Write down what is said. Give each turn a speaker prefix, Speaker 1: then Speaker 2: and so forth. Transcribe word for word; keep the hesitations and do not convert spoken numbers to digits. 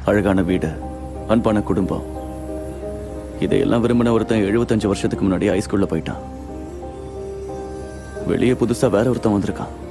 Speaker 1: அழகான வீடு, அன்பான குடும்பம், இதையெல்லாம் விரும்பின ஒருத்தன் எழுபத்தஞ்சு வருஷத்துக்கு முன்னாடி ஹைஸ்கூல்ல போயிட்டான். வெளியே புதுசா வேற ஒருத்தன் வந்திருக்கான்.